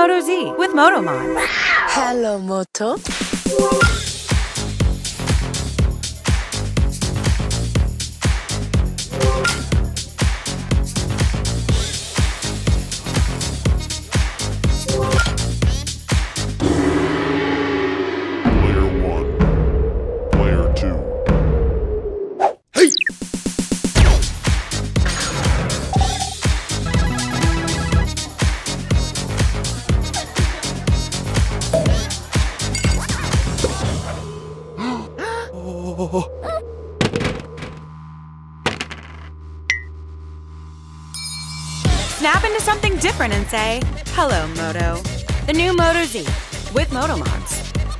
Moto Z with Motomon. Hello, Moto. Player 1. Player 2. Snap into something different and say, hello, Moto. The new Moto Z with Motomons.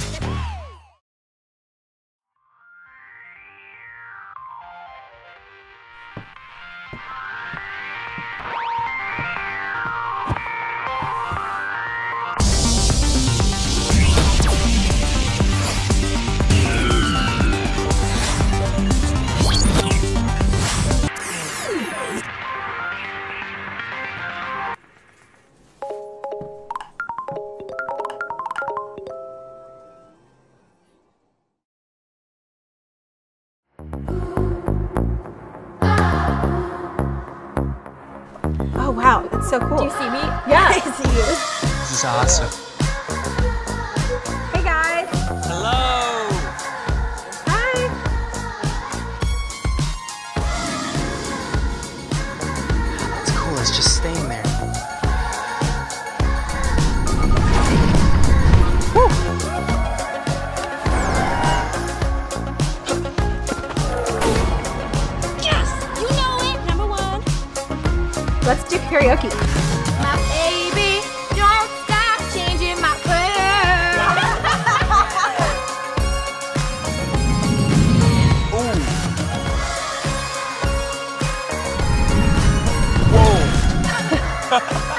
Oh wow, that's so cool. Do you see me? Yeah. I see you. This is awesome. Hey guys. Hello! Hi. It's cool, it's just staying there. You know it. Number one. Let's do karaoke. My baby, don't stop changing my world. Whoa!